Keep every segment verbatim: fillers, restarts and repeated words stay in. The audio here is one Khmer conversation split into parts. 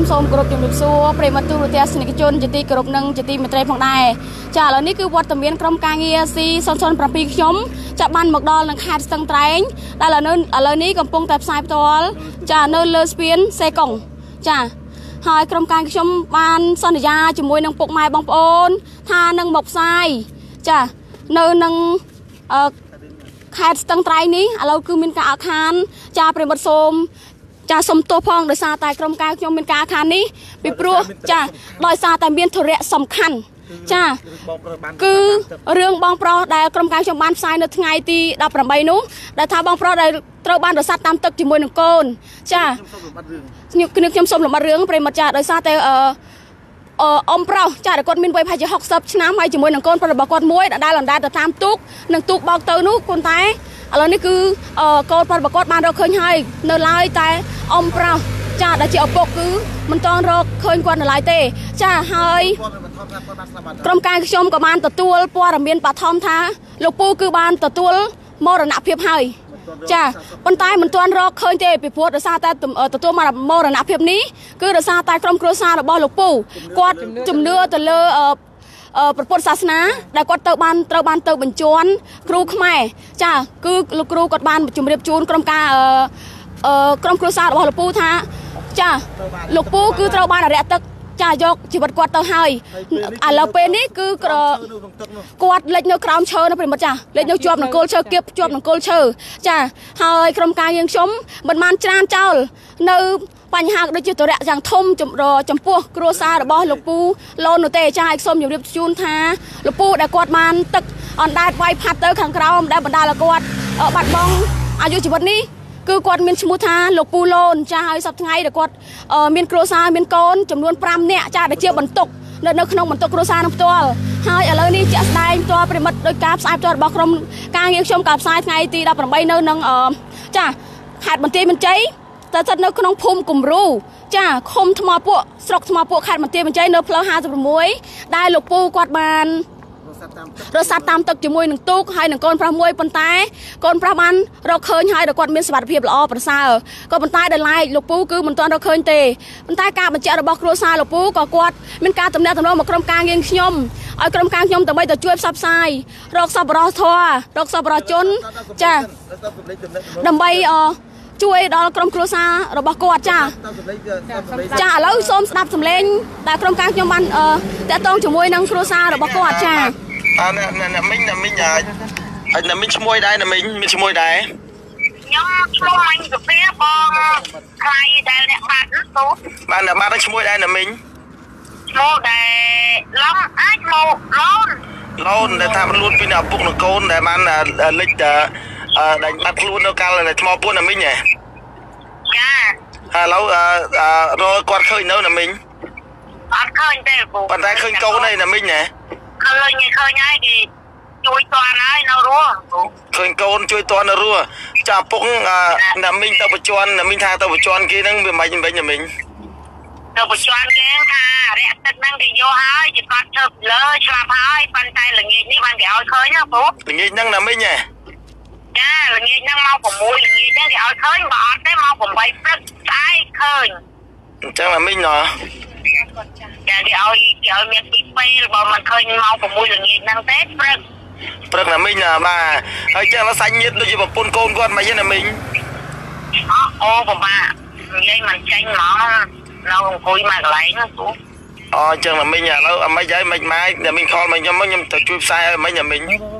សូមគោរពជំរាបសួរប្រិមត្តទូរទស្សនិកជនជាទីគោរពនិងជាទីមេត្រីផងដែរចាឥឡូវនេះគឺវត្តមានក្រុមការងារ C ศูนย์ ศูนย์ เจ็ด ខ្ញុំចាប់បានមកដល់នៅខេត្តស្ទឹងត្រែងដែលឥឡូវឥឡូវនេះកំពុងតែផ្សាយផ្ទាល់ចានៅលើស្ពានសេកុងចាហើយក្រុមការងារខ្ញុំបានសន្យាជាមួយនឹងពុកម៉ែបងប្អូនថានឹងមកផ្សាយចានៅនឹងអឺខេត្តស្ទឹងត្រែងនេះឥឡូវគឺមានការអាខានចាប្រិមត្តសូមចាសុំទោសផងដោយសារតែក្រុមការខ្ញុំមានការអាខាននេះពីព្រោះចាដោយសារតែមានធរៈសំខាន់ចាគឺរឿងបងប្រុសដែលក្រុមការខ្ញុំបានផ្សាយនៅថ្ងៃទីដប់ប្រាំបីនោះដែលថាបងប្រុសដែលត្រូវបានរសាត់តាមទឹកជាមួយនឹងកូនចាខ្ញុំខ្ញុំសូមលំអិតរឿងប្រិមត្តចាដោយសារតែអឺអឺអ៊ំប្រុសចាគាត់មានវ័យប្រហែលជាហុកសិបឆ្នាំហើយជាមួយនឹងកូនប្រុសរបស់គាត់មួយដែលអណ្ដែតទៅតាមទូកនឹងទូកបោកទៅនោះប៉ុន្តែឥឡូវនេះគឺកូនប្រុសរបស់គាត់បានរកឃើញហើយនៅឡើយតែអ៊ំប្រុសចាដែលជាឪពុកគឺមិនទាន់រកឃើញគាត់នៅឡើយទេចាហើយក្រុមការខ្ញុំក៏បានទទួលព័ត៌មានបឋមថាលោកពូគឺបានទទួលមរណភាពហើយចាប៉ុន្តែមិនទាន់រកឃើញទេពីព្រោះដោយសារតែទទួលមរណភាពនេះគឺដោយសារតែក្រុមគ្រួសាររបស់លោកពូគាត់ជំនឿទៅលើព្រះពុទ្ធសាសនាដែលគាត់ទៅបានត្រូវបានទៅបញ្ជាន់គ្រូខ្មែរចាគឺលោកគ្រូគាត់បានជម្រាបជូនក្រុមការអឺក្រុមគ្រួសាររបស់លោកពូថាចាលោកពូគឺត្រូវបានអរិយទឹកចាយកជីវិតគាត់ទៅហើយឥឡូវពេលនេះគឺគាត់លេចនៅក្រោមឈើនៅប្រិមត្តចាលេចនៅជាប់នឹងគល់ឈើគៀបជាប់នឹងគល់ឈើចាហើយក្រុមការយើងខ្ញុំមិនបានច្រានចោលនៅបញ្ហាដូចជាទរៈយ៉ាងធំចំពោះគ្រួសាររបស់លោកពូលូននោះទេចាឲ្យសូមជម្រាបជូនថាលោកពូដែលគាត់បានទឹកអណ្ដែតវាយផាត់ទៅខាងក្រោមដែលបណ្ដាលឲ្យគាត់បាត់បង់អាយុជីវិតនេះគឺគាត់មានឈ្មោះថាលោកពូលូនចាហើយសប្តាហ៍ថ្ងៃដែលគាត់មានគ្រួសារមានកូនចំនួនប្រាំនាក់ចាដែលជាបន្ទុកនៅនៅក្នុងបន្ទុកគ្រួសារនឹងផ្ទាល់ហើយឥឡូវនេះជាក់ស្ដែងផ្ទាល់ប្រិមិត្តដោយការផ្សាយផ្ទាល់របស់ក្រុមការងារខ្ញុំក៏ផ្សាយថ្ងៃទីដប់ប្រាំបីនៅនឹងចាខេត្តបន្ទាយមានជ័យតែស្ថិតនៅក្នុងភូមិគំរូចាឃុំថ្មពួកស្រុកថ្មពួកខេត្តបន្ទាយមានជ័យនៅផ្លូវห้าสิบหกដែលលោកពូគាត់បានរសាត់តាមទឹកជាមួយនឹងទូកហើយនឹងកូនប្រុសមួយប៉ុន្តែកូនប្រុសបានរកឃើញហើយដែលគាត់មានសុខភាពល្អប្រសើរក៏ប៉ុន្តែដែលឡែកលោកពូគឺមិនទាន់រកឃើញទេប៉ុន្តែការបញ្ជាក់របស់គ្រួសារលោកពូក៏គាត់មានការតំណាក់តំណងមកក្រុមការងារខ្ញុំឲ្យក្រុមការខ្ញុំដើម្បីទៅជួយផ្សព្វផ្សាយរកសប្បុរសធម៌រកសប្បុរសជនចាដើម្បីអជួយដល់ក្រុមគ្រួសាររបស់គាត់ចាចាឥឡូវសូមស្ដាប់សម្លេងដែលក្រុមការខ្ញុំបានតាក់ទងជាមួយនឹងគ្រួសាររបស់គាត់ចាអាអ្នកមីងអ្នកមីងអាចអ្នកមីងឈ្មោះដែរអ្នកមីងមានឈ្មោះដែរខ្ញុំឈ្មោះម៉ាញ់កាហ្វេបងខ្លាយដែលអ្នកបាត់នោះបានអ្នកបាត់ឈ្មោះដែរអ្នកមីងឈ្មោះដែលឡំអាចមកឡូនឡូនដែលថាលួនពីឪពុកនិងកូនដែលបានលិចអឺដែលបាត់ខ្លួននៅកាលថ្មពួនណាមីងហ៎ចាឥឡូវរកគាត់ឃើញនៅណាមីងអត់ឃើញទេពូប៉ុន្តែឃើញកូនហើយណាមីងហ៎ឃើញឃើញហើយគេជួយតន់ហើយនៅរស់ឃើញកូនជួយតន់នៅរស់ចាពុកណាមីងទៅបញ្ជាន់ណាមីងថាទៅបញ្ជាន់គេហ្នឹងវាមិនវិញណាមីងទៅបញ្ជាន់គេថារយៈទឹកហ្នឹងគេយកហើយជាគាត់ធ្វើលើឆ្លាប់ហើយប៉ុន្តែល្ងាចនេះបានគេឲ្យឃើញណាពូល្ងាចហ្នឹងណាមីងហ៎ចាល្ងាចហ្នឹងមកប្រាំមួយល្ងាចហ្នឹងគេឲ្យឃើញបើអត់ទេមកប្រាំបីព្រឹកស្អែកឃើញអញ្ចឹងណាមីងណ៎ចាគេឲ្យគេឲ្យមានពីពេលបើមិនឃើញមកប្រាំមួយល្ងាចហ្នឹងទេព្រឹកព្រឹកណាមីងណាបាទហើយចឹងសាច់ញាតិដូចជាប្រពន្ធកូនគាត់មិនហ្នឹងណាមីងអូពិបាកនិយាយមិនចាញ់ហ្មងនៅអង្គុយមកកន្លែងហ្នឹងពូអូអញ្ចឹងណាមីងឥឡូវអមិនហើយមិនម៉ាយណាមីងខលមកខ្ញុំមកខ្ញុំទៅជួយផ្សាយឲ្យមិនណាមីង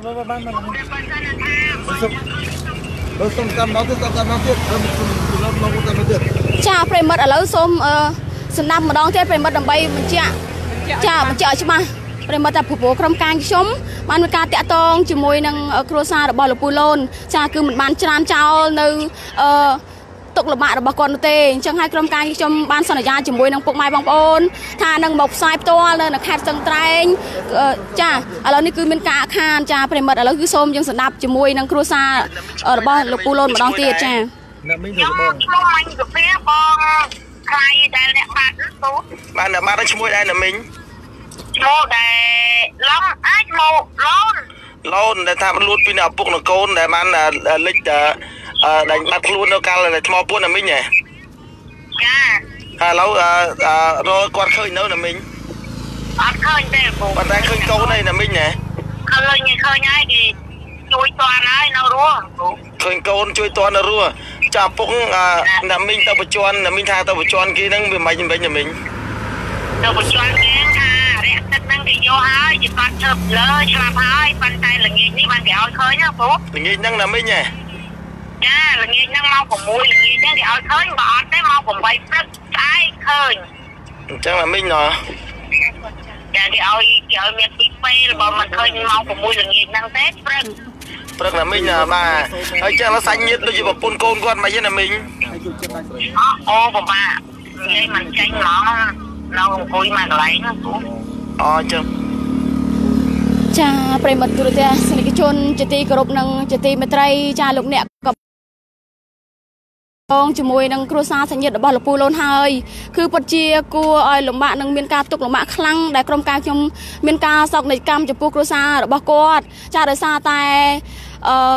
បើសុំតាមមកទៅតាមមកទៀតខ្ញុំមកមកតាមទៀតចាប្រិមិត្តឥឡូវសូមសំណាប់ម្ដងទៀតប្រិមិត្តដើម្បីបញ្ជាក់ចាបញ្ជាក់ឲ្យច្បាស់ប្រិមិត្តថាព្រោះក្រុមការខ្ញុំបានមានការតាក់ទងជាមួយនឹងគ្រួសាររបស់លោកពូលូនចាគឺមិនបានច្រានចោលនៅអឺទុកលំបាករបស់គាត់នោះទេអញ្ចឹងហើយក្រុមការខ្ញុំបានសន្យាជាមួយនឹងពុកម៉ែបងប្អូនថានឹងមកផ្សាយផ្ទាល់នៅខេត្តស្ទឹងត្រែងចាឥឡូវនេះគឺមានការអាខានចាប្រិមិត្តឥឡូវគឺសូមយើងស្ដាប់ជាមួយនឹងគ្រួសាររបស់លោកពូលូនម្ដងទៀតចាអ្នកមីងទៅបងឈ្មោះម៉ាញ់កាហ្វេបងខ្លាយដែលអ្នកបាត់នោះបានអ្នកបាត់ឈ្មោះដែរអ្នកមីងឈ្មោះដែលឡំអាចមកឡូនឡូនដែលថាលួនពីឪពុកនិងកូនដែលបានលិចដែលបាត់ខ្លួននៅកាលថ្មពួនណាមីងហ៎ចាឥឡូវអឺរកគាត់ឃើញនៅណាមីងអត់ឃើញទេពូប៉ុន្តែឃើញកូនឯណាមីងណាឃើញឃើញហើយគេជួយតន់ហើយនៅរស់ឃើញកូនជួយតន់នៅរស់ចាពុកណាមីងទៅបញ្ជាន់ណាមីងថាទៅបញ្ជាន់គេហ្នឹងវាមិនវិញណាមីងទៅបញ្ជាន់គេថារយៈទឹកហ្នឹងគេយកហើយជាបាត់ឈើលើឆ្លាប់ហើយប៉ុន្តែល្ងាចនេះបានគេឲ្យឃើញណាពូល្ងាចហ្នឹងណាមីងហ៎ចាល្ងាចហ្នឹងមក6ល្ងាចហ្នឹងគេឲ្យឃើញបើអត់ទេមក8ព្រឹកស្អែកឃើញអញ្ចឹងណាមីងណ៎ចាគេឲ្យគេឲ្យមានពីពេលបើមិនឃើញមក6ល្ងាចហ្នឹងទេព្រឹកព្រឹកណាមីងបាទហើយចឹងសាច់ញាតិដូចជាប្រពន្ធកូនគាត់មកយេណាមីងអូពិបាកនិយាយមិនចាញ់ហ្មងនៅអង្គុយមកកន្លែងហ្នឹងអូចឹងចាប្រិមត្តទូរទស្សនិកជនជាទីគោរពនិងជាទីមេត្រីចាលោកអ្នកក៏បងជាមួយនឹងគ្រួសារសញ្ញិតរបស់លោកពូលូនហើយគឺពិតជាគួរឲ្យលំបាកនិងមានការទុកលំបាកខ្លាំងដែលក្រុមការខ្ញុំមានការសោកនាដកម្មចំពោះគ្រួសាររបស់គាត់ចាដោយសារតែអឺ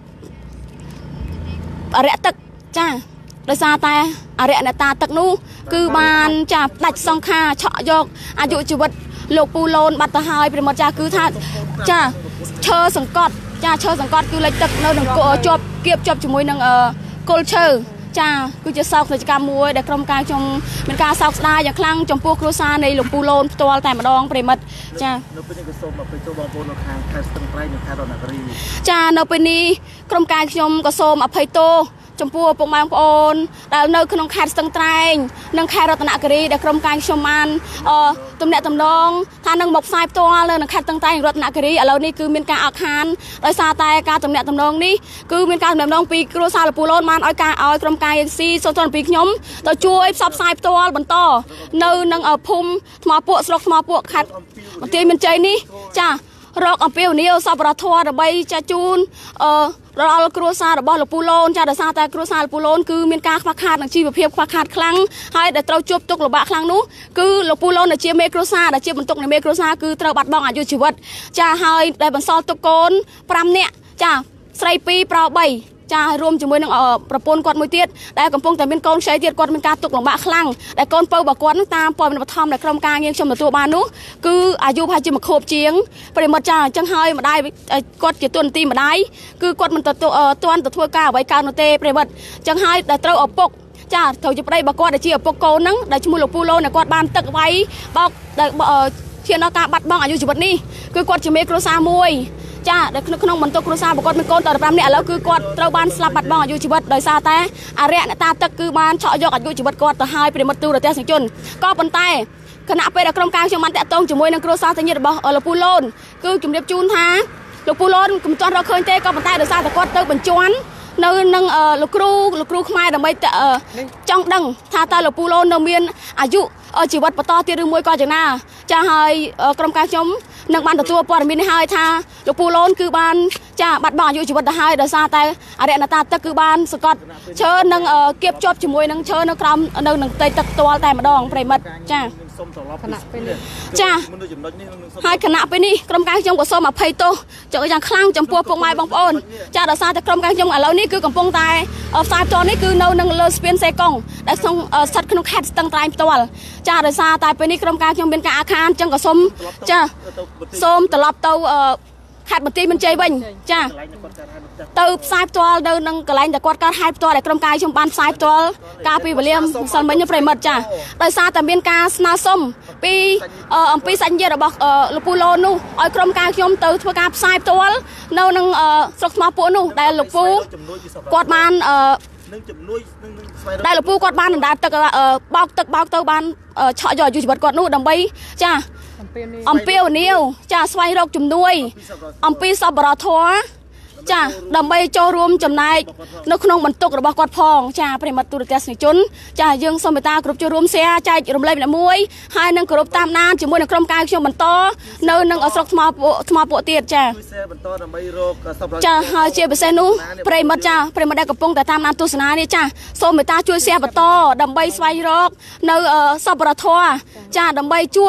អរិយទឹកចាដោយសារតែអរិយអ្នកតាទឹកនោះគឺបានចាផ្ដាច់សង្ខារឆក់យកអាយុជីវិតលោកពូលូនបាត់ទៅហើយប្រិមត្តចាគឺថាចាឈើសង្កត់ចាឈើសង្កត់គឺលេខទឹកនៅនឹងជាប់គៀបជាប់ជាមួយនឹងគល់ឈើចាគឺជាសោកនាដកម្មមួយដែលក្រុមការខ្ញុំមានការសោកស្ដាយយ៉ាងខ្លាំងចំពោះគ្រួសារនៃលោកពូលូនផ្ទាល់តែម្ដងប្រិមិត្តចានៅពេលនេះក៏សូមអភ័យទោសបងប្អូននៅខាងខេត្តស្ទឹងត្រែងនិងខេត្តរតនគិរីចានៅពេលនេះក្រុមការខ្ញុំក៏សូមអភ័យទោសចំពោះពុកម៉ែបងប្អូនដែលនៅក្នុងខេត្តស្ទឹងត្រែងនិងខេត្តរតនគិរីដែលក្រុមការខ្ញុំបានអឺទំនាក់ទំនងថានឹងមកផ្សាយផ្ទាល់នៅខេត្តស្ទឹងត្រែងរតនគិរីឥឡូវនេះគឺមានការអកខានដោយសារតែការទំនាក់ទំនងនេះគឺមានការទំនាក់ទំនងពីគ្រួសារលោកពូលូនបានឲ្យការឲ្យក្រុមការយើងស៊ីសូមទនពីខ្ញុំទៅជួយផ្សព្វផ្សាយផ្ទាល់បន្តនៅនឹងភូមិថ្មពួកស្រុកថ្មពួកខេត្តបន្ទាយមានជ័យនេះចារកអំពាវនាវសប្បុរសធម៌ដើម្បីចាជូនអឺដល់គ្រួសាររបស់លោកពូលូនចាដោយសារតែគ្រួសារលោកពូលូនគឺមានការខ្វះខាតនឹងជីវភាពខ្វះខាតខ្លាំងហើយដែលត្រូវជួបទុក្ខលំបាកខ្លាំងនោះគឺលោកពូលូនដែលជាមេគ្រួសារដែលជាបន្ទុកនៃមេគ្រួសារគឺត្រូវបាត់បង់អាយុជីវិតចាហើយដែលបន្សល់ទុកកូន5នាក់ចាស្រី2ប្រុស3ចារួមជាមួយនឹងប្រពន្ធគាត់មួយទៀតដែលកំពុងតែមានកូនខ្ចីទៀតគាត់មានការទុក្ខលំបាកខ្លាំងដែលកូនពៅរបស់គាត់នឹងតាមព័ត៌មានបឋមដែលក្រុមការងារខ្ញុំទទួលបាននោះគឺអាយុប្រហែលជាមួយខួបជាងប្រិមត្តចាអញ្ចឹងហើយម្ដាយគាត់ជាទួនាទីម្ដាយគឺគាត់មិនទទួលទាន់ទៅធ្វើការអ្វីកើតនោះទេប្រិមត្តអញ្ចឹងហើយដែលត្រូវឪពុកចាត្រូវជាប្តីរបស់គាត់ដែលជាឪពុកកូនហ្នឹងដែលឈ្មោះលោកពូលូនដែលគាត់បានទឹកវាយបោកដែលឈានដល់ការបាត់បង់អាយុជីវិតនេះគឺគាត់ជាមេគ្រួសារមួយចានៅក្នុងបន្ទុកគ្រួសាររបស់គាត់មានកូនត15នាក់ឥឡូវគឺគាត់ត្រូវបានស្លាប់បាត់បង់អាយុជីវិតដោយសារតែអរិយអ្នកតាទឹកគឺបានឆក់យកអាយុជីវិតគាត់ទៅហើយប្រិមត្តទូរទស្សនិកជនក៏ប៉ុន្តែគណៈពេលដែលក្រុមការខ្ញុំបានតាក់ទងជាមួយនឹងគ្រួសារសញ្ញិតរបស់លោកពូលូនគឺជំរាបជូនថាលោកពូលូនមិនទាន់រកឃើញទេក៏ប៉ុន្តែដោយសារតែគាត់ទៅបញ្ជាន់នៅនឹងលោកគ្រូលោកគ្រូខ្មែរដើម្បីចង់ដឹងថាតើលោកពូលូននៅមានអាយុជីវិតបន្តទៀតឬមួយក៏យ៉ាងណាចាហើយក្រុមការខ្ញុំនឹងបានទទួលព័ត៌មាននេះហើយថាលោកពូលូនគឺបានចាបាត់បង់អាយុជីវិតទៅហើយដោយសារតែអរិយអ្នកតាទឹកគឺបានសង្កត់ឈើនឹងគៀបជាប់ជាមួយនឹងឈើនៅក្រោមនៅនឹងផ្ទៃទឹកផ្ទាល់តែម្ដងប្រិមិត្តចាគណៈពេលនេះចាហើយគណៈពេលនេះក្រុមការខ្ញុំក៏សូមអភ័យទោសយ៉ាងខ្លាំងចំពោះពុកម៉ែបងប្អូនចាដោយសារតែក្រុមការខ្ញុំឥឡូវនេះគឺកំពុងតែផ្សាយផ្ទាល់នេះគឺនៅនឹងលើស្ពានសេកុងដែលក្នុងស្ថិតក្នុងខេត្តស្ទឹងត្រែងផ្ទាល់ចាដោយសារតែពេលនេះក្រុមការខ្ញុំមានការអាខានអញ្ចឹងក៏សូមចាសូមត្រឡប់ទៅខេត្តបន្ទាយមានជ័យវិញចាទៅផ្សាយផ្ទាល់នៅនឹងកន្លែងដែលគាត់កើតហេតុផ្ទាល់ដែលក្រុមការខ្ញុំបានផ្សាយផ្ទាល់កាលពីវេលាម្សិលមិញប្រិមិត្តចាដោយសារតែមានការស្នើសុំពីអំពីសញ្ញិតរបស់លោកពូលូននោះឲ្យក្រុមការខ្ញុំទៅធ្វើការផ្សាយផ្ទាល់នៅនឹងស្រុកថ្មពួកនោះដែលលោកពូគាត់បាននឹងជំនួយនឹងស្វែងរកដែលលោកពូគាត់បានដណ្ដើមទឹកបោកទឹកបោកទៅបានឆក់យកអាយុជីវិតគាត់នោះដើម្បីចាអំពាវនាវចាស្វែងរកជំនួយអំពីសប្បុរសធម៌ចាដើម្បីចូលរួមចំណែកនៅក្នុងបន្ទុករបស់គាត់ផងចាប្រិមត្តទូរទស្សនិកជនចាយើងសូមមេត្តាគ្រប់ចូលរួម share ចែករំលែកម្នាក់មួយហើយនឹងគោរពតាមដានជាមួយនឹងក្រុមការខ្ញុំបន្តនៅនឹងស្រុកថ្មពួកថ្មពួកទៀតចាបន្តដើម្បីរកសប្បុរសចាហើយជាពិសេសនោះប្រិមត្តចាប្រិមត្តដែលកំពុងតែតាមដានទស្សនានេះចាសូមមេត្តាជួយ share បន្តដើម្បីស្វែងរកនៅសប្បុរសធម៌ចាដើម្បីជួយ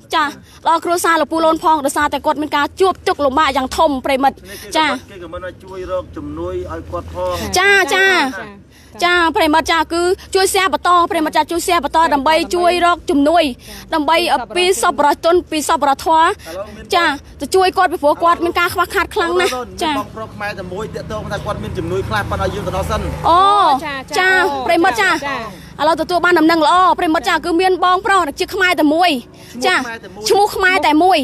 ចាដល់គ្រួសារលោកពូលូនផងដោយសារតែគាត់មានការជួបទុកលំបាកយ៉ាងធំប្រិមិត្តចាគេក៏មិនជួយរកជំនួយឲ្យគាត់ផងចាចាចាប្រិមិត្តចាគឺជួយแชร์បន្តប្រិមិត្តចាជួយ share បន្តដើម្បីជួយរកជំនួយដើម្បីពីសប្បុរសជនពីសប្បុរសធម៌ចាទៅជួយគាត់ពីព្រោះគាត់មានការខ្វះខាតខ្លាំងណាស់ចាបងប្រុសខ្មែរតែមួយតាក់ទងថាគាត់មានជំនួយខ្លះប៉ុន្តែយើងទៅដល់សិនអូចាប្រិមិត្តចាឥឡូវទទួលបានដំណឹងល្អប្រិមិត្តចាគឺមានបងប្រុសជាខ្មែរតែមួយចាឈ្មោះខ្មែរតែមួយ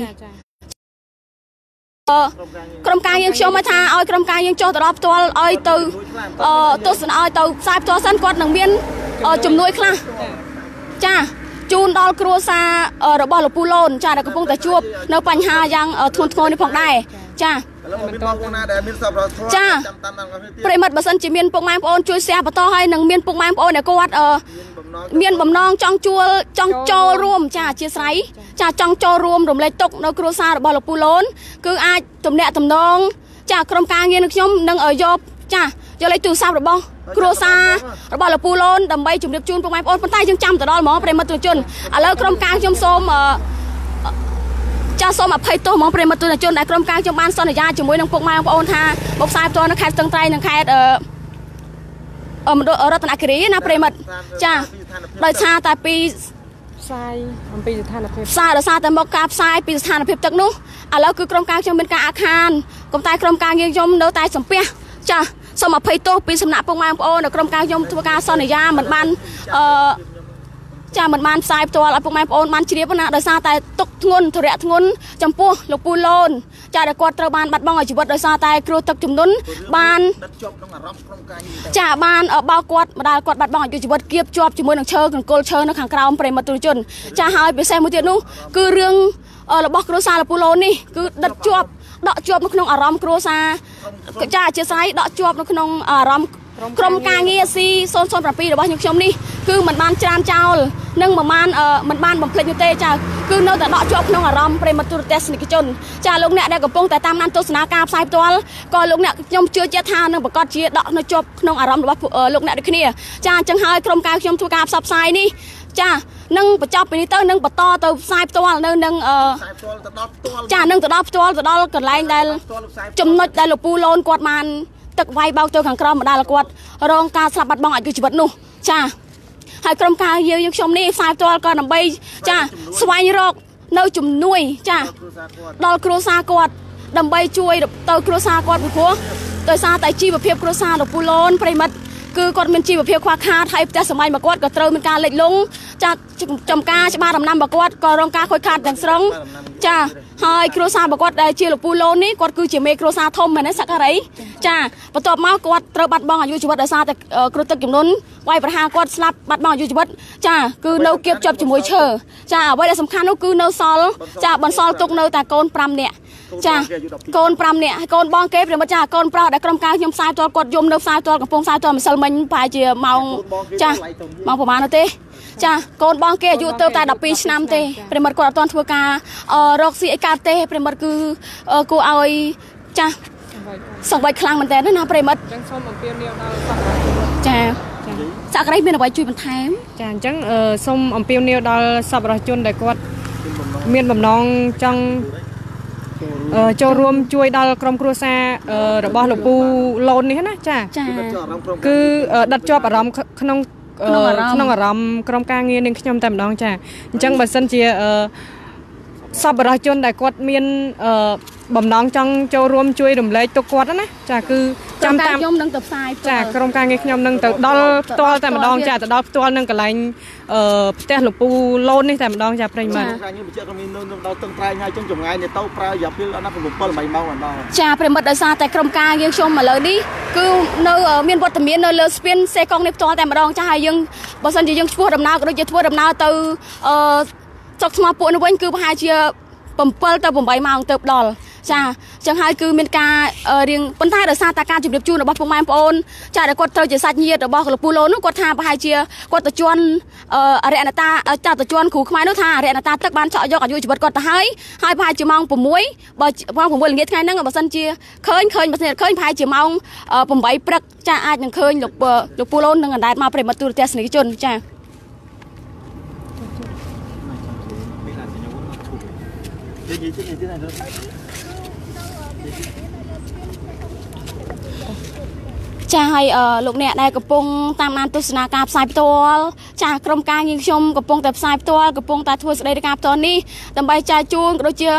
អឺក្រុមការយើងខ្ញុំមកថាឲ្យក្រុមការយើងចុះទៅដល់ផ្ទាល់ឲ្យទៅអឺទស្សនឲ្យទៅផ្សាយផ្ទាល់សិនគាត់នឹងមានជំនួយខ្លះចាជូនដល់គ្រួសាររបស់លោកពូលូនចាដែលកំពុងតែជួបនៅបញ្ហាយ៉ាងធ្ងន់ធ្ងរនេះផងដែរចាឥឡូវមានបងប្អូនណាដែលមានសប្បុរសធម៌ចាប្រិមិត្តបើសិនជាមានពុកម៉ែបងប្អូនជួយ share បន្តឲ្យនឹងមានពុកម៉ែបងប្អូនដែលគាត់អឺមានបំណងចង់ជួលចង់ចូលរួមចាអធិស្ឋានចាចង់ចូលរួមរំលែកទុកនៅគ្រួសាររបស់លោកពូលូនគឺអាចទំនាក់ទំនងចាក្រុមការងារនឹងខ្ញុំនឹងយកចាយកលេខទូរស័ព្ទរបស់គ្រួសាររបស់លោកពូលូនដើម្បីជម្រាបជូនពុកម៉ែបងប្អូនប៉ុន្តែយើងចាំទៅដល់ហ្មងប្រិមិត្តទុជនឥឡូវក្រុមការខ្ញុំសូមចាសូមអភ័យទោសហ្មងប្រិមិត្តទុជនដែលក្រុមការខ្ញុំបានសន្យាជាមួយនឹងពុកម៉ែបងប្អូនថាមកផ្សាយផ្ទាល់នៅខេត្តស្ទឹងត្រែងនិងខេត្តអឺមណ្ឌលរតនគិរីណាប្រិមិត្តចាដោយសារតែពីផ្សាយអំពីស្ថានភាពផ្សាយដោយសារតែមកការផ្សាយពីស្ថានភាពទឹកនោះឥឡូវគឺក្រុមការខ្ញុំមានការអាខានប៉ុន្តែក្រុមការងារខ្ញុំនៅតែសំពះចាសូមអភ័យទោសពីសំណាក់ពុកម៉ែបងប្អូននៅក្រុមការខ្ញុំធ្វើការសន្យាមិនបានអឺចាមិនបានផ្សាយផ្ទាល់ឲ្យពុកម៉ែបងប្អូនបានជ្រាបណាដោយសារតែទុកធ្ងន់ធរៈធ្ងន់ចំពោះលោកពូលូនចាដែលគាត់ត្រូវបានបាត់បង់ជីវិតដោយសារតែគ្រោះទឹកជំនន់បានចាបានបោកគាត់ម្ដាយគាត់បាត់បង់អាយុជីវិតគៀបជាប់ជាមួយនឹងឈើកង្គលឈើនៅខាងក្រោមប្រិមត្តទុជនចាហើយពិសេសមួយទៀតនោះគឺរឿងរបស់គ្រួសារលោកពូលូននេះគឺដិតជាប់ដកជាប់នៅក្នុងអារម្មណ៍គ្រួសារចាអធិស្ឋានដកជាប់នៅក្នុងអារម្មណ៍ក្រុមការងារ ស៊ី ศูนย์ ศูนย์ เจ็ด របស់ខ្ញុំនេះគឺមិនបានច្រានចោលនិងមិនបានមិនបានបំភ្លេចនោះទេចាគឺនៅតែដកជាប់ក្នុងអារម្មណ៍ប្រិមត្តទូរទស្សនិកជនចាលោកអ្នកដែលកំពុងតែតាមដានទស្សនាការផ្សាយផ្ទាល់ក៏លោកអ្នកខ្ញុំជឿជាក់ថានឹងប្រកាសជាដកនៅជាប់ក្នុងអារម្មណ៍របស់លោកអ្នកដូចគ្នាចាអញ្ចឹងហើយក្រុមការខ្ញុំធ្វើការផ្សព្វផ្សាយនេះចានឹងបញ្ចប់ពីនេះទៅនឹងបន្តទៅផ្សាយផ្ទាល់នៅនឹងចានឹងទៅដល់ផ្ទាល់ទៅដល់កន្លែងដែលចំណុចដែលលោកពូលូនគាត់បានទឹកវាយបោកទៅខាងក្រោមម្ដាយគាត់រងការស្លាប់បាត់បង់អាយុជីវិតនោះចាហើយក្រុមការយើងយើងខ្ញុំនេះផ្សាយផ្ទាល់ក៏ដើម្បីចាស្វែងរកនៅជំនួយចាដល់គ្រួសារគាត់ដើម្បីជួយទៅគ្រួសារគាត់ពីព្រោះដោយសារតែជីវភាពគ្រួសារលោកពូលូនប្រិមិត្តគឺគាត់មានជីវភាពខ្វះខាតហើយផ្ទះសម្បែងរបស់គាត់ក៏ត្រូវមានការលិចលង់ចាចំការច្បារដំណាំរបស់គាត់ក៏រងការខូចខាតទាំងស្រុងចាហើយគ្រួសាររបស់គាត់ដែលជាលោកពូលូននេះគាត់គឺជាមេគ្រួសារធំមែនទេសក្ការីចាបន្ទាប់មកគាត់ត្រូវបាត់បង់អាយុជីវិតដោយសារតែគ្រោះទឹកជំនន់វាយប្រហារគាត់ស្លាប់បាត់បង់អាយុជីវិតចាគឺនៅគៀបជាប់ជាមួយឈើចាអ្វីដែលសំខាន់នោះគឺនៅសល់ចាបន្សល់ទុកនៅតែកូន5នាក់ចាកូន5នាក់ហើយកូនបងគេប្រិមិត្តចាកូនប្រុសដែលក្រុមការខ្ញុំផ្សាយផ្ទាល់គាត់យំនៅផ្សាយផ្ទាល់កំពុងផ្សាយផ្ទាល់ម្សិលមិញប្រហែលជាម៉ោងចាម៉ោងប្រហែលនោះទេចាកូនបងគេអាយុទៅតែដប់ពីរឆ្នាំទេប្រិមិត្តគាត់អត់ទាន់ធ្វើការរកស៊ីអីកើតទេប្រិមិត្តគឺគួរឲ្យចាសង្វេគខ្លាំងមែនតើណាប្រិមិត្តចឹងសូមអំពាវនាវដល់សប្បុរសជនចាសក្តិមានអ្វីជួយបន្ថែមចាអញ្ចឹងសូមអំពាវនាវដល់សប្បុរសជនដែលគាត់មានបំណងចង់ចូលរួមជួយដល់ក្រុមគ្រួសាររបស់លោកពូលូននេះណាចាគឺដិតជាប់អារម្មណ៍ក្នុងក្នុងអារម្មណ៍ក្រុមការងារនឹងខ្ញុំតែម្ដងចាអញ្ចឹងបើសិនជាសប្បុរសជនដែលគាត់មានបំណងចង់ចូលរួមជួយរំលែកទុកគាត់ណាចាគឺចាំតាមខ្ញុំនឹងទៅផ្សាយចាក្រុមការងារខ្ញុំនឹងទៅដល់ផ្ទាល់តែម្ដងចាទៅដល់ផ្ទាល់នឹងកន្លែងផ្ទះលោកពូលូននេះតែម្ដងចាប្រិយមិត្តការងារបញ្ជាក់ក៏មាននៅដល់ទឹកត្រែងហើយចឹងចម្ងាយនេះទៅប្រើរយៈពេលអត់ណា7 8ម៉ោងអត់ដល់ចាប្រិយមិត្តដោយសារតែក្រុមការងារខ្ញុំឥឡូវនេះគឺនៅមានវត្តមាននៅលើស្ពានសេកុងនេះផ្ទាល់តែម្ដងចាហើយយើងបើសិនជាយើងធ្វើដំណើរក៏ដូចជាធ្វើដំណើរទៅអឺចុកថ្មពួកនេះវិញគឺប្រហែលជា7ទៅ8ម៉ោងទៅដល់ចាចឹងហើយគឺមានការរៀងប៉ុន្តែដោយសារតែការជម្រាបជូនរបស់ពុកម៉ែបងប្អូនចាដែលគាត់ត្រូវជាសាច់ញាតិរបស់លោកពូលូននោះគាត់ថាប្រហែលជាគាត់ទៅជន់អរិយអនតាចាទៅជន់គ្រូខ្មែរនោះថាអរិយអនតាទឹកបានឆក់យកអាយុជីវិតគាត់ទៅហើយហើយប្រហែលជាម៉ោង6បើម៉ោង6ល្ងាចថ្ងៃហ្នឹងបើសិនជាឃើញឃើញបើសិនឃើញប្រហែលជាម៉ោង8ព្រឹកចាអាចនឹងឃើញលោកលោកពូលូននឹងអណ្ដែតមកប្រិមត្តទូរទស្សនិកជនចាចាហើយលោកអ្នកដែលកំពុងតាមដានទស្សនាការផ្សាយផ្ទាល់ចាក្រុមការងារខ្ញុំកំពុងតែផ្សាយផ្ទាល់កំពុងតែធ្វើស្ដីការផ្ទាល់នេះដើម្បីចែកជូនក៏ដូចជា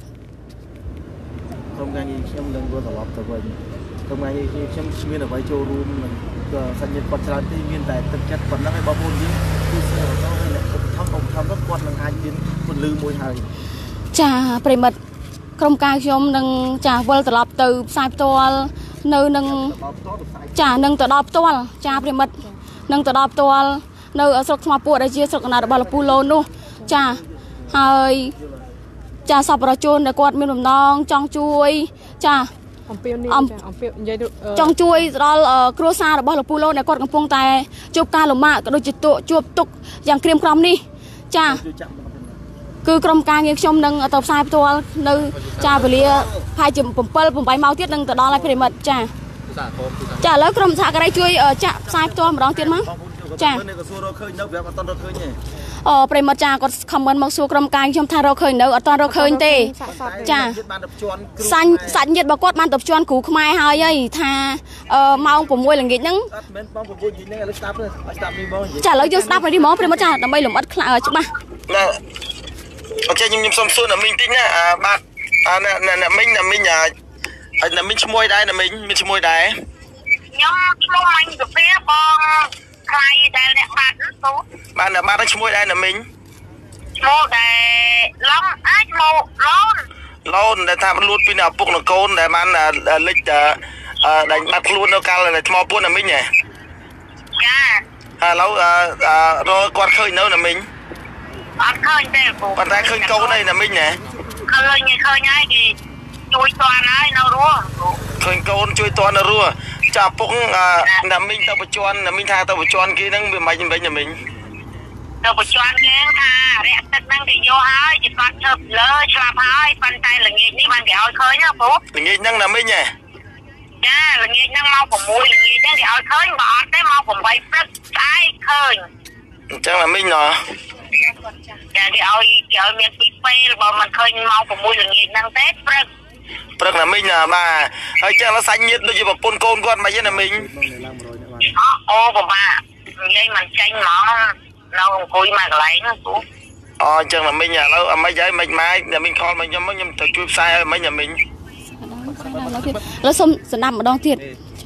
ក្រុមការងារខ្ញុំនឹងធ្វើត្រឡប់ទៅវិញក្រុមការងារខ្ញុំមានអ្វីចូលរួមនឹងសញ្ញាគាត់ច្រើនទីមានតែទឹកចិត្តប៉ុណ្ណឹងឲ្យបងប្អូនយើងគឺស្គាល់ដល់ហើយអ្នកឧបត្ថម្ភឧបត្ថម្ភគាត់នឹងអាចមានពលលឺមួយហើយចាប្រិមិត្តក្រុមការខ្ញុំនឹងចាវិលត្រឡប់ទៅផ្សាយផ្ទាល់នៅនឹងចានឹងទៅដល់ផ្ទាល់ចាប្រិមិត្តនឹងទៅដល់ផ្ទាល់នៅស្រុកថ្មពួកដែលជាស្រុកកណ្ដាលរបស់លពូឡូននោះចាហើយចាសប្បុរសជនដែលគាត់មានបំណងចង់ជួយចាអំពាវនាវចាអំពាវនិយាយចង់ជួយដល់គ្រួសាររបស់លពូឡូនដែលគាត់កំពុងតែជួបការលំបាកក៏ដូចជាជួបទុក្ខយ៉ាងក្រៀមក្រំនេះចាគឺក្រុមការងារខ្ញុំនឹងទៅផ្សាយផ្ទាល់នៅចាវេលាផាយជា7 8ម៉ោងទៀតនឹងទៅដល់ហើយប្រិមិត្តចាចាឥឡូវក្រុមសហការីជួយចាក់ផ្សាយផ្ទាល់ម្ដងទៀតមកចានេះក៏សួររកឃើញនៅប្រាប់អត់ទាន់រកឃើញទេអូប្រិមិត្តចាគាត់ខមមិនមកសួរក្រុមការខ្ញុំថារកឃើញនៅអត់ទាន់រកឃើញទេចាសាញ់សាច់ញាតិរបស់គាត់បានទៅជន់គ្រូខ្មែរហើយហីថាម៉ោង6ល្ងាចហ្នឹងអត់មែនម៉ោង6ល្ងាចហ្នឹងឥឡូវស្ដាប់ទេស្ដាប់នេះហ្មងចាឥឡូវយើងស្ដាប់នេះហ្មងប្រិមិត្តចាដើម្បីលំអិតច្បាស់ណាអូខេខ្ញុំខ្ញុំសុំសួរណាមីងតិចណាបាទណាមីងណាមីងហើយណាមីងឈ្មោះដែរណាមីងមានឈ្មោះដែរខ្ញុំឈ្មោះម៉ាញ់កាហ្វេបងใครដែលអ្នកបាត់នោះបាទអ្នកបាត់ឈ្មោះដែរណាមីងឈ្មោះដែលឡងអាចមកឡូនឡូនដែលថាលួចពីឪពុកនកូនដែលបានលិចដែលបាត់ខ្លួននៅកាលថ្មពួនណាមីងហ៎ចាឥឡូវរកគាត់ឃើញនៅណាមីងអត់ឃើញទេពូប៉ុន្តែឃើញកូនឯណាមីងហ៎ឃើញឃើញហើយគេជួយតន់ហើយនៅរស់ឃើញកូនជួយតន់នៅរស់ចាពុកណាមីងទៅបញ្ជាន់ណាមីងថាទៅបញ្ជាន់គេហ្នឹងវាមិនវិញណាមីងទៅបញ្ជាន់គេថារាក់ទឹកហ្នឹងគេយកហើយជាគាត់ឈើលើឆ្លាប់ហើយប៉ុន្តែល្ងាចនេះបានគេឲ្យឃើញណាពូល្ងាចហ្នឹងណាមីងហ៎ចាល្ងាចហ្នឹងមក6ល្ងាចហ្នឹងគេឲ្យឃើញបើអត់ទេមក8ព្រឹកស្អែកឃើញអញ្ចឹងណាមីងណ៎ចាគេឲ្យគេឲ្យមានពីពេលបើមិនឃើញមក6ល្ងាចហ្នឹងទេព្រឹកព្រឹកណាមីងណាបាទហើយចឹងសាច់ញាតិដូចជាប្រពន្ធកូនគាត់មិនហ្នឹងណាមីងអូពិបាកនិយាយមិនចាញ់ហ្មងនៅអង្គុយមកកន្លែងហ្នឹងពូអូអញ្ចឹងណាមីងឥឡូវអមិនហើយមិនម៉ែណាមីងខលមកខ្ញុំខ្ញុំទៅជួយផ្សាយឲ្យមិញណាមីងឥឡូវសុំស្ដាប់ម្ដងទៀតចា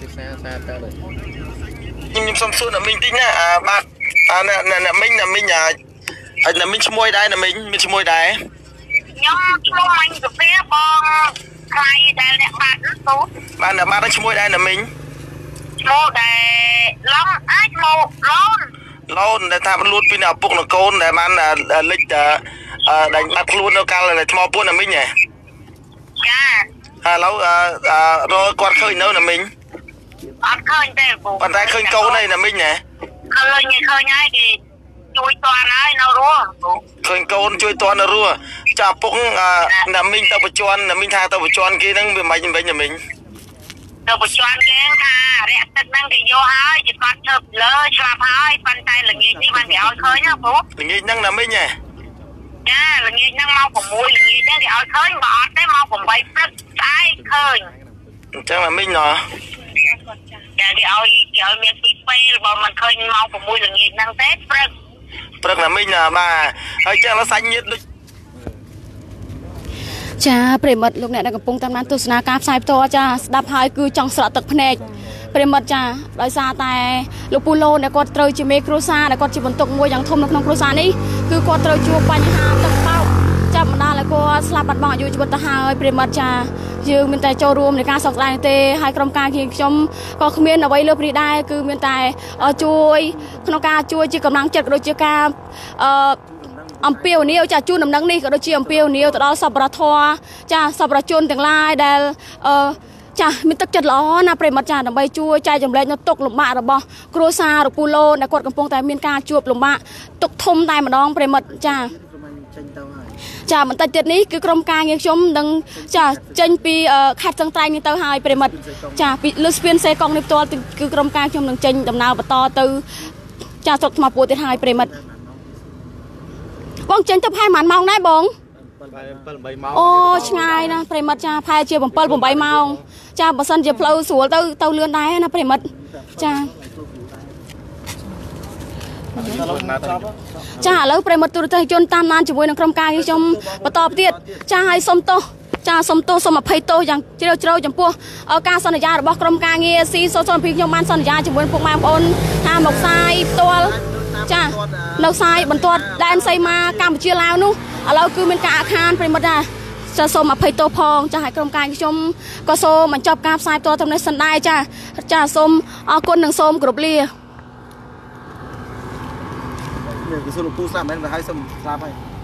ខ្ញុំខ្ញុំសុំសួរណាមីងតិចណាបាទណាមីងណាមីងហើយណាមីងឈ្មោះដែរណាមីងមានឈ្មោះដែរខ្ញុំឈ្មោះម៉ាញ់កាហ្វេបងใครដែលអ្នកបាត់នោះបាទអ្នកបាត់ឈ្មោះដែរណាមីងឈ្មោះដែលឡងអាចមកឡូនឡូនដែលថាលួចពីឪពុកនកូនដែលបានលិចដែលបាត់ខ្លួននៅកាលថ្មពួនណាមីងហ៎ចាឥឡូវរកគាត់ឃើញនៅណាមីងអត់ឃើញទេពូប៉ុន្តែឃើញកូនឯណាមីងហ៎ឃើញឃើញហើយគេជួយតន់ហើយនៅរស់ឃើញកូនជួយតន់នៅរស់ចាពុកណាមីងទៅបញ្ជាន់ណាមីងថាទៅបញ្ជាន់គេហ្នឹងវាមិនវិញណាមីងទៅបញ្ជាន់គេថារាក់ទឹកហ្នឹងគេយកហើយជាគាត់ឈើលើឆ្លាប់ហើយប៉ុន្តែល្ងាចនេះបានគេឲ្យឃើញណាពូល្ងាចហ្នឹងណាមីងហ៎ចាល្ងាចហ្នឹងមក6ល្ងាចហ្នឹងគេឲ្យឃើញបើអត់ទេមក8ព្រឹកស្អែកឃើញអញ្ចឹងណាមីងណ៎ចាគេឲ្យគេឲ្យមានពីពេលបើមិនឃើញមក6ល្ងាចហ្នឹងទេព្រឹកព្រឹកណាមីងណាបាទហើយចឹងសាច់ញាតិដូចចាប្រិមិត្តលោកអ្នកដែលកំពុងតាមដានទស្សនាការផ្សាយផ្ទាល់ចាស្ដាប់ហើយគឺចង់ស្រក់ទឹកភ្នែកប្រិមិត្តចាដោយសារតែលោកពូឡូនដែលគាត់ត្រូវជាមេគ្រួសារដែលគាត់ជាបន្ទុកមួយយ៉ាងធំនៅក្នុងគ្រួសារនេះគឺគាត់ត្រូវជួបបញ្ហាទឹកបោកចាប់បណ្ដាលឲ្យគាត់ស្លាប់បាត់បង់អាយុជីវិតទៅហើយប្រិមិត្តចាយើងមានតែចូលរួមในការសោកស្ដាយទេហើយក្រុមការងារខ្ញុំក៏គ្មានអ្វីលើសពីនេះដែរគឺមានតែជួយក្នុងការជួយជាកម្លាំងចិត្តក៏ដូចជាការអឺអំពាវនាវចាជូនដំណឹងនេះក៏ដូចជាអំពាវនាវទៅដល់សប្បុរសធម៌ចាសប្បុរសជនទាំងឡាយដែលអឺចាមានទឹកចិត្តល្អណាប្រិមិត្តចាដើម្បីជួយចែកចម្លែកនៅទុកលំបាករបស់គ្រួសារលោកពូឡូដែលគាត់កំពុងតែមានការជួបលំបាកទុកធំតែម្ដងប្រិមិត្តចាចាបន្តិចទៀតនេះគឺក្រុមការងារខ្ញុំនឹងចាចេញពីខេត្តស្ទឹងត្រែងនេះទៅហើយប្រិមិត្តចាពីលើស្ពានសេកុងនេះផ្ទាល់គឺក្រុមការខ្ញុំនឹងចេញដំណើរបន្តទៅចាស្រុកថ្មពួរទៀតហើយប្រិមិត្តបងចេញទៅប្រហែលប៉ុន្មានម៉ោងដែរបង 7 អូឆ្ងាយណាប្រិមិត្តចាផែជា7 8ម៉ោងចាបើសិនជាផ្លូវស្រួលទៅទៅលឿនដែរណាប្រិមិត្តចាចាឥឡូវប្រិមិត្តទូរទស្សន៍ជនតាមដានជាមួយនឹងក្រុមការងារខ្ញុំបន្តទៀតចាឲ្យសុំទោសចាសុំទោសសុំអភ័យទោសយ៉ាងជ្រាលជ្រៅចំពោះការសន្យារបស់ក្រុមការងារស៊ីសូសូនពីខ្ញុំបានសន្យាជាមួយពុកម៉ែបងប្អូនថាមកផ្សាយផ្ទាល់ចានៅផ្សាយបន្ទាត់ដែនសីមាកម្ពុជាឡាវនោះឥឡូវគឺមានការអាខានប្រិមិត្តណាចាសូមអភ័យទោសផងចាឲ្យក្រុមការងារខ្ញុំក៏សូមបញ្ចប់ការផ្សាយផ្ទាល់តាមនេះសិនដែរចាចាសូមអរគុណនិងសូមគោរពលា cái số lượng tu sắm em là hai sầm sắm này